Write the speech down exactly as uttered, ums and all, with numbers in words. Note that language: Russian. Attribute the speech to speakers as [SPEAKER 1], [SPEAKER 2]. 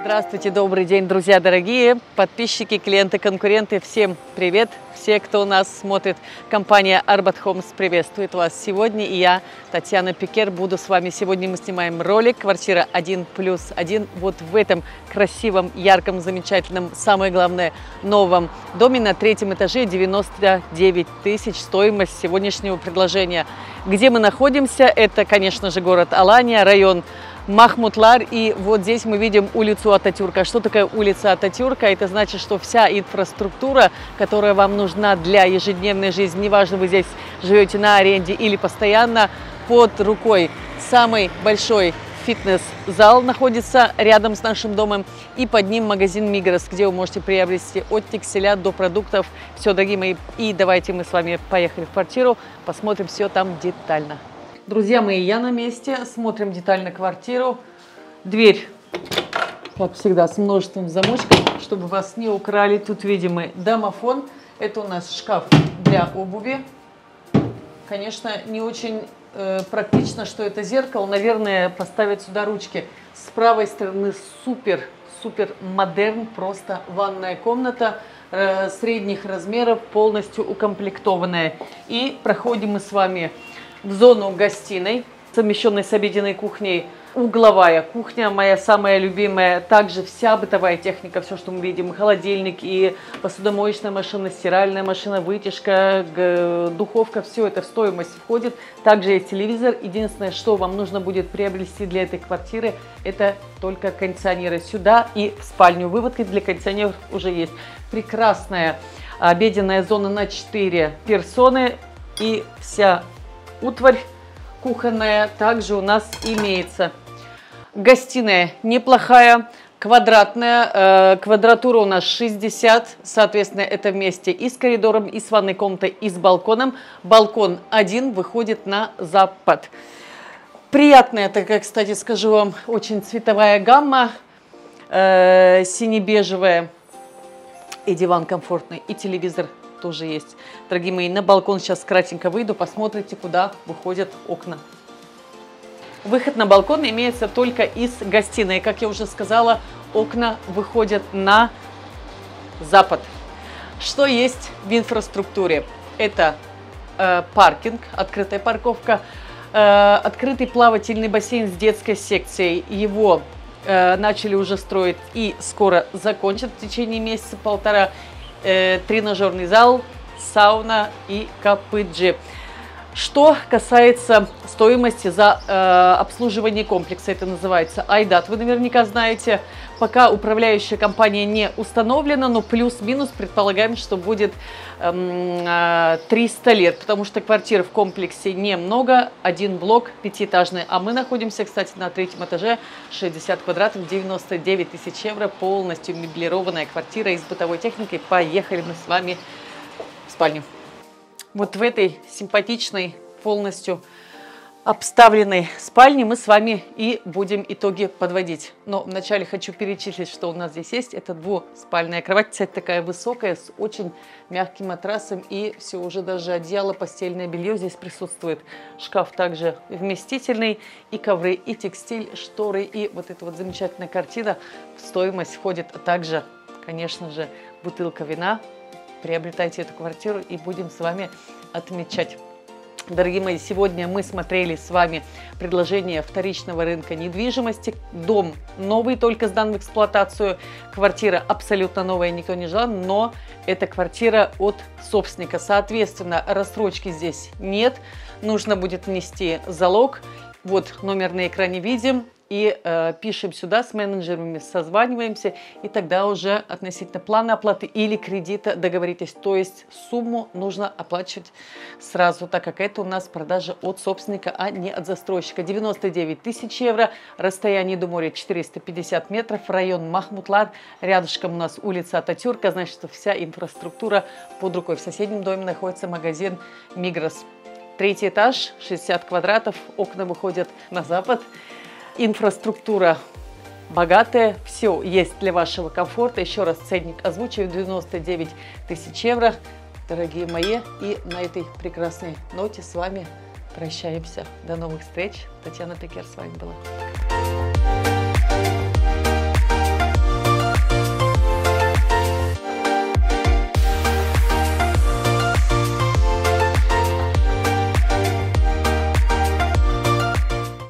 [SPEAKER 1] Здравствуйте, добрый день, друзья дорогие, подписчики, клиенты, конкуренты. Всем привет! Все, кто нас смотрит, компания Arbat Homes приветствует вас сегодня. И я, Татьяна Пекер, буду с вами. Сегодня мы снимаем ролик «Квартира один плюс один». Вот в этом красивом, ярком, замечательном, самое главное, новом доме на третьем этаже. девяносто девять тысяч стоимость сегодняшнего предложения. Где мы находимся? Это, конечно же, город Алания, район Махмутлар, и вот здесь мы видим улицу Ататюрка. Что такое улица Ататюрка? Это значит, что вся инфраструктура, которая вам нужна для ежедневной жизни, неважно, вы здесь живете на аренде или постоянно, под рукой. Самый большой фитнес-зал находится рядом с нашим домом, и под ним магазин Мигрос, где вы можете приобрести от текстиля до продуктов. Все, дорогие мои, и давайте мы с вами поехали в квартиру, посмотрим все там детально. Друзья мои, я на месте, смотрим детально квартиру. Дверь, как всегда, с множеством замочков, чтобы вас не украли. Тут видим мы домофон. Это у нас шкаф для обуви. Конечно, не очень э, практично, что это зеркало. Наверное, поставить сюда ручки. С правой стороны супер, супер модерн, просто ванная комната э, средних размеров, полностью укомплектованная. И проходим мы с вами в зону гостиной, совмещенной с обеденной кухней. Угловая кухня, моя самая любимая. Также вся бытовая техника, все, что мы видим. Холодильник и посудомоечная машина, стиральная машина, вытяжка, духовка. Все это в стоимость входит. Также есть телевизор. Единственное, что вам нужно будет приобрести для этой квартиры, это только кондиционеры сюда и в спальню. Выводка для кондиционеров уже есть. Прекрасная обеденная зона на четыре персоны. И вся утварь кухонная также у нас имеется. Гостиная неплохая, квадратная, э, квадратура у нас шестьдесят, соответственно, это вместе и с коридором, и с ванной комнатой, и с балконом. Балкон один выходит на запад. Приятная такая, кстати, скажу вам, очень цветовая гамма, э, сине-бежевая, и диван комфортный, и телевизор тоже есть. Дорогие мои, на балкон сейчас кратенько выйду, посмотрите, куда выходят окна. Выход на балкон имеется только из гостиной. Как я уже сказала, окна выходят на запад. Что есть в инфраструктуре? Это э, паркинг, открытая парковка, э, открытый плавательный бассейн с детской секцией. Его э, начали уже строить и скоро закончат в течение месяца-полтора. Тренажерный зал, сауна и капыджи. Что касается стоимости за э, обслуживание комплекса, это называется Айдат, вы наверняка знаете. Пока управляющая компания не установлена, но плюс-минус предполагаем, что будет э, триста лет, потому что квартир в комплексе немного, один блок пятиэтажный, а мы находимся, кстати, на третьем этаже, шестьдесят квадратов, девяносто девять тысяч евро, полностью меблированная квартира и с бытовой техникой. Поехали мы с вами в спальню. Вот в этой симпатичной, полностью обставленной спальне мы с вами и будем итоги подводить. Но вначале хочу перечислить, что у нас здесь есть. Это двуспальная кровать, кстати, такая высокая, с очень мягким матрасом, и все, уже даже одеяло, постельное белье здесь присутствует. Шкаф также вместительный, и ковры, и текстиль, шторы, и вот эта вот замечательная картина в стоимость входит. А также, конечно же, бутылка вина. Приобретайте эту квартиру и будем с вами отмечать. Дорогие мои, сегодня мы смотрели с вами предложение вторичного рынка недвижимости. Дом новый, только сдан в эксплуатацию. Квартира абсолютно новая, никто не ждал, но это квартира от собственника. Соответственно, рассрочки здесь нет. Нужно будет внести залог. Вот номер на экране видим. И э, пишем сюда, с менеджерами созваниваемся, и тогда уже относительно плана оплаты или кредита договоритесь. То есть сумму нужно оплачивать сразу, так как это у нас продажа от собственника, а не от застройщика. девяносто девять тысяч евро, расстояние до моря четыреста пятьдесят метров, район Махмутлар, рядышком у нас улица Ататюрка, значит, что вся инфраструктура под рукой. В соседнем доме находится магазин Мигрос. Третий этаж, шестьдесят квадратов, окна выходят на запад. Инфраструктура богатая, все есть для вашего комфорта. Еще раз ценник озвучиваю, девяносто девять тысяч евро, дорогие мои. И на этой прекрасной ноте с вами прощаемся. До новых встреч. Татьяна Пекер с вами была.